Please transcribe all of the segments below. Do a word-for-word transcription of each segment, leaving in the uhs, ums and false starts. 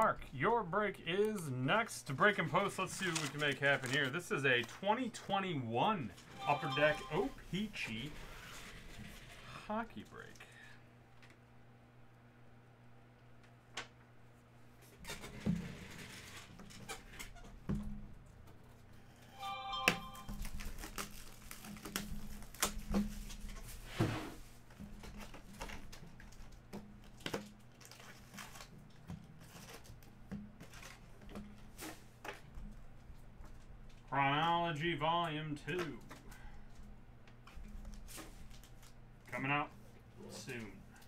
Mark, your break is next. To break and post, let's see what we can make happen here. This is a twenty twenty-one Upper Deck O-Pee-Chee hockey break. Chronology Volume two. Coming out soon.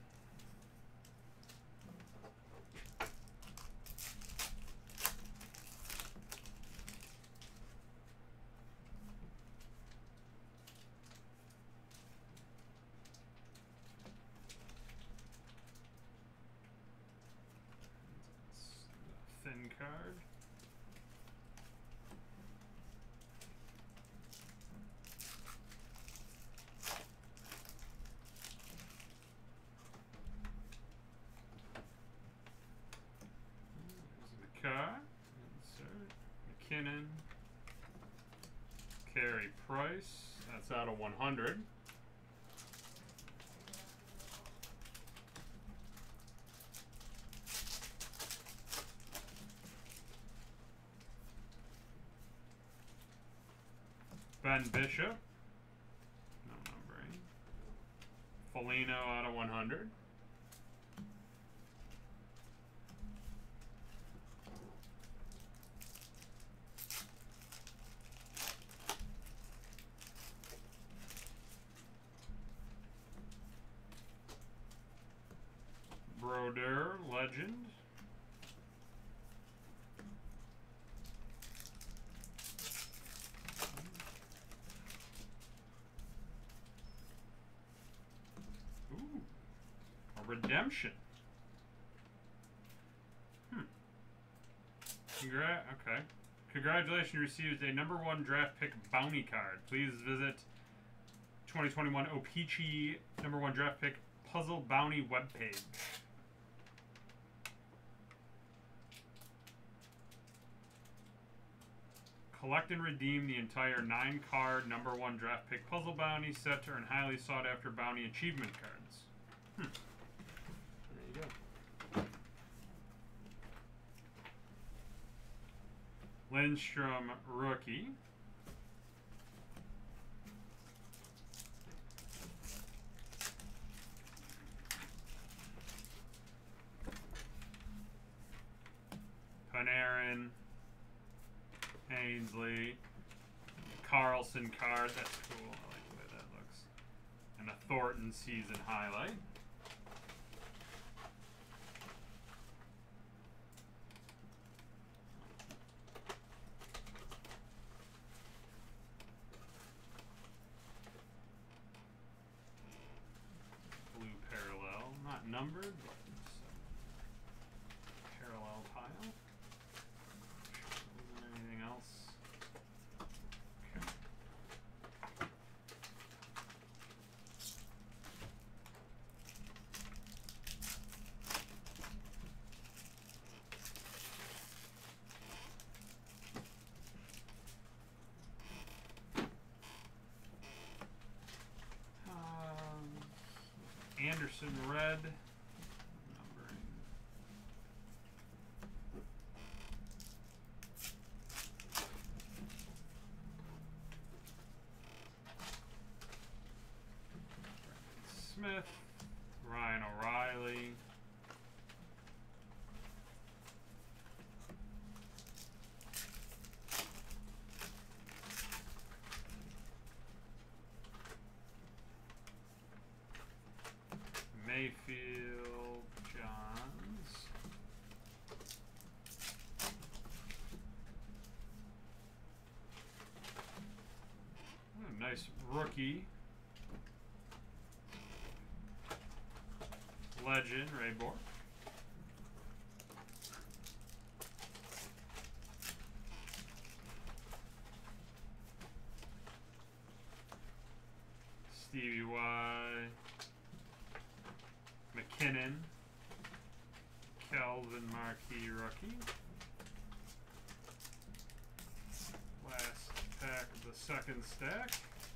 Thin card. Car, insert, McKinnon, Carey Price, that's out of one hundred. Ben Bishop, no numbering. Foligno out of one hundred. Brodeur, legend. Ooh, a redemption. Hmm. Congra okay. Congratulations, you received a number one draft pick bounty card. Please visit twenty twenty-one O-Pee-Chee number one draft pick puzzle bounty webpage. Collect and redeem the entire nine card number one draft pick puzzle bounty set to earn highly sought after bounty achievement cards. Hmm. There you go. Lindstrom, rookie. Panarin. Ainsley, Carlson card, that's cool, I like the way that looks. And a Thornton season highlight. Blue parallel, not numbered, but it's a parallel pile. Anything else? Okay. Um, Anderson red. Smith, Ryan O'Reilly, Mayfield, Johns, oh, nice rookie. Legend, Ray Bork. Stevie Y. McKinnon. Calvin Marquis rookie. Last pack of the second stack.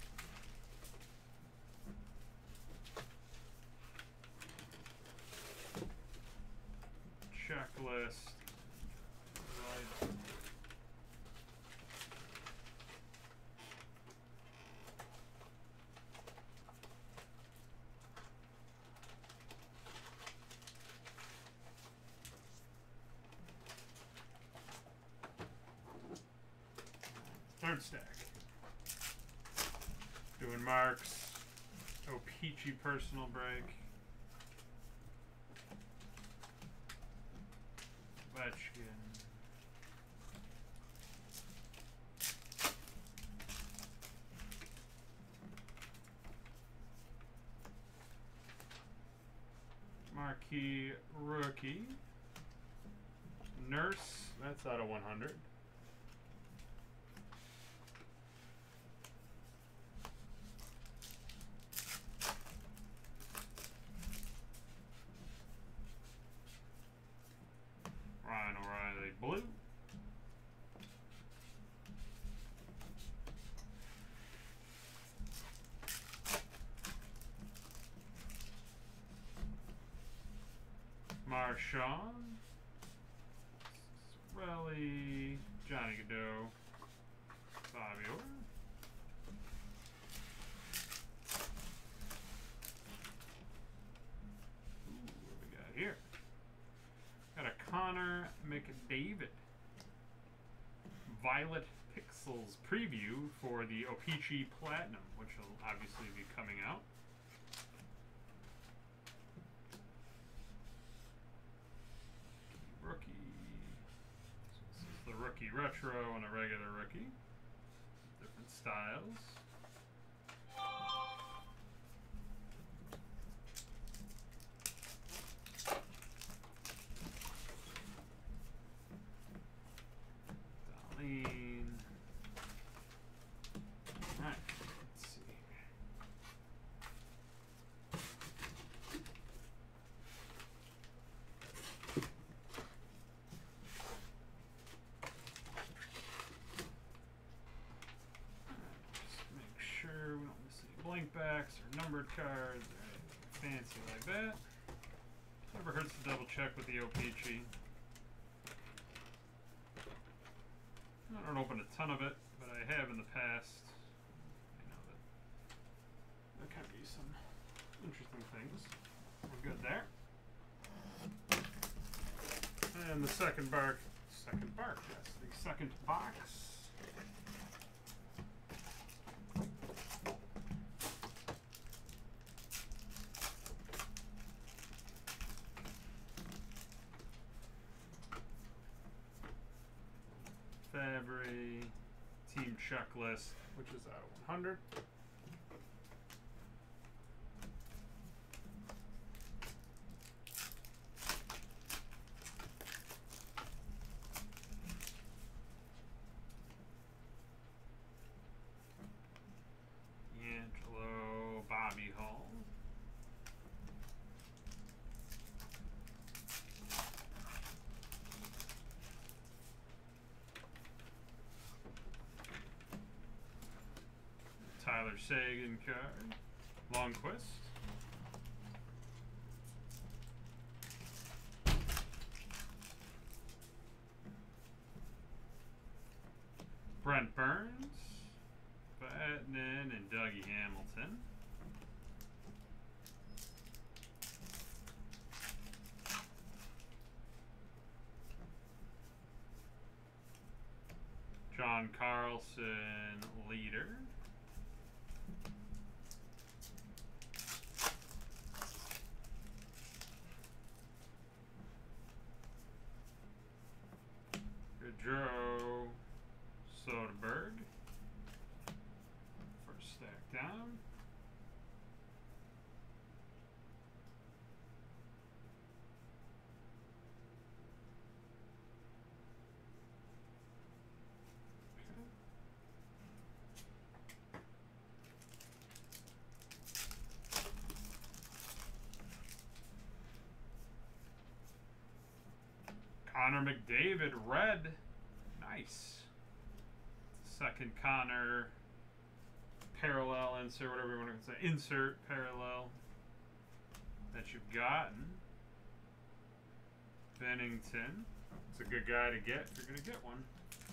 Checklist. Right. Third stack. Doing marks. O-Pee-Chee personal break. Ovechkin. Marquee rookie. Nurse. That's out of one hundred. Ryan O'Reilly blue. Marchand. Rally. Johnny Gaudreau. Bobby Orr. Ooh, what do we got here? Got a Connor McDavid Violet Pixels preview for the O-Pee-Chee Platinum, which will obviously be coming out. Rookie. So this is the rookie retro and a regular rookie. Different styles. Alright, let's see. Just make sure we don't miss any blank backs or numbered cards or anything fancy like that. Never hurts to double check with the O-Pee-Chee. I don't open a ton of it, but I have in the past. I know that there can be some interesting things. We're good there. And the second bark, second bark, yes, the second box. Fabry team checklist, which is out of one hundred. D'Angelo, Bobby Hall. Tyler Seguin card. Longquist. Brent Burns. Batman and Dougie Hamilton. John Carlson, leader. Joe Soderberg. First stack down. Okay. Connor McDavid, red. Nice. Second Connor parallel insert, whatever you want to say. Insert parallel that you've gotten. Bennington. It's a good guy to get if you're going to get one.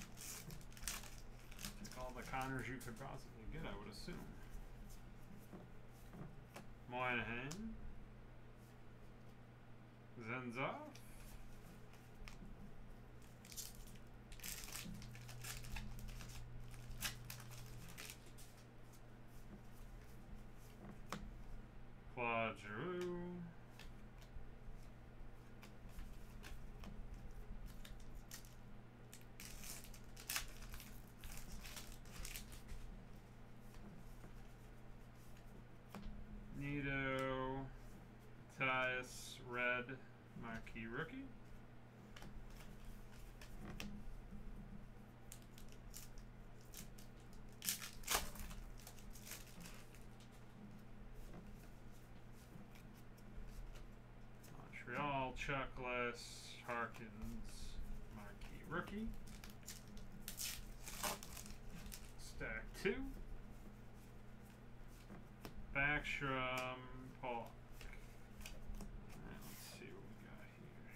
Take all the Connors you could possibly get, I would assume. Moynihan. Zenzov. Claude Giroux. Nito. Matthias, red, marquee rookie. Montreal, checklist, Harkins, marquee rookie. Stack two. Backstrom, Paul. Let's see what we got here.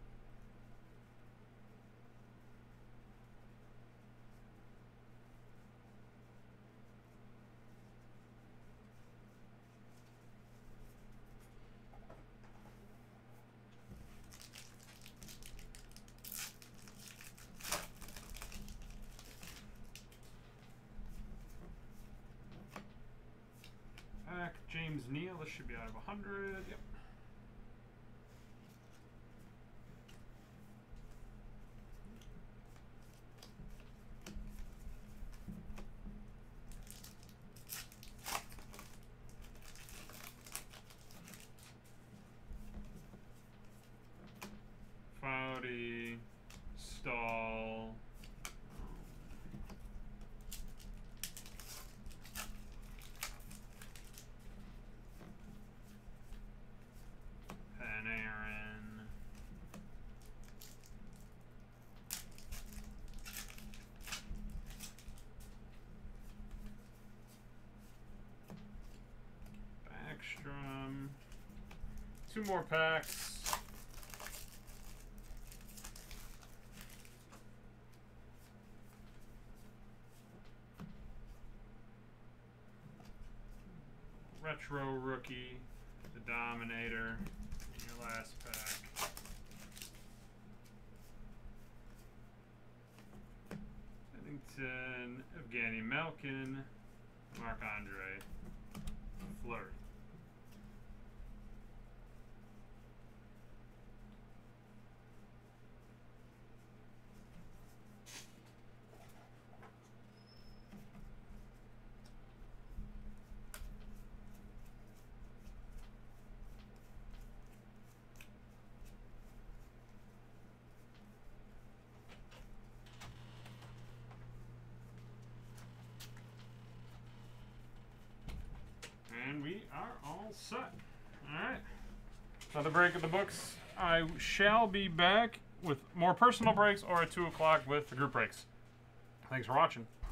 Back, James Neal. This should be out of one hundred. Yep. Foudy, Stahl, Panarin, Backstrom, two more packs. Retro rookie, the Dominator, in your last pack. Bennington, Evgeny Malkin, Marc-Andre Fleury. And we are all set. Alright. Another break of the books. I shall be back with more personal breaks or at two o'clock with the group breaks. Thanks for watching.